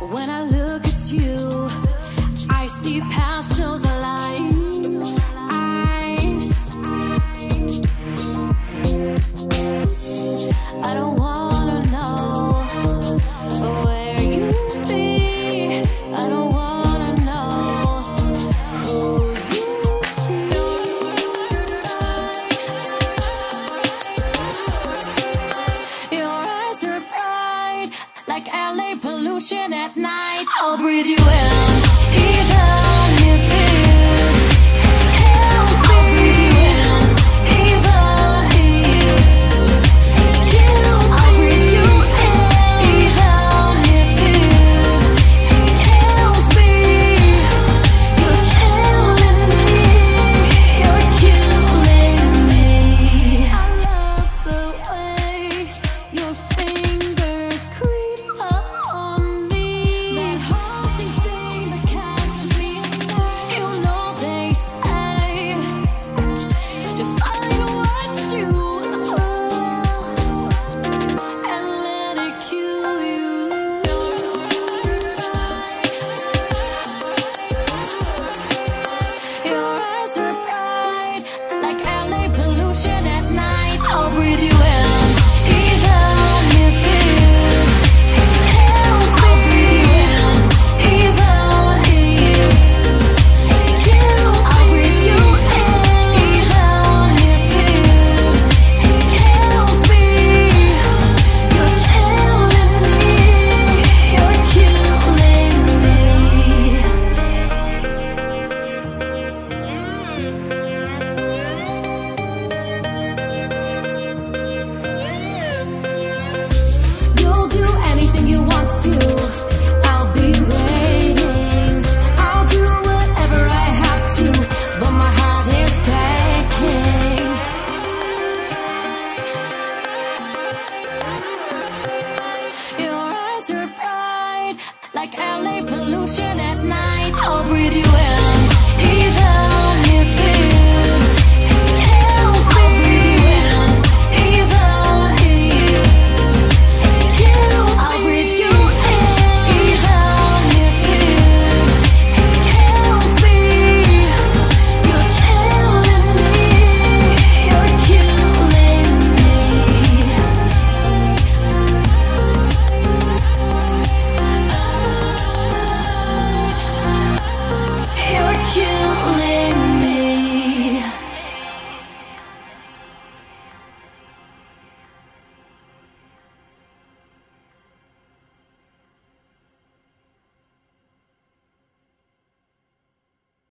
When I look at you, I see past those alive eyes. I don't wanna know where you've been. I don't wanna know who you see. Your eyes are bright like LA pollution at night. I'll breathe you in, even if it kills me. Even if it kills me. I'll breathe you in, even if it kills me. You're killing me. You're killing me. I love the way your fingers creep up on me. That haunting thing that catches me at night. You know they say to find a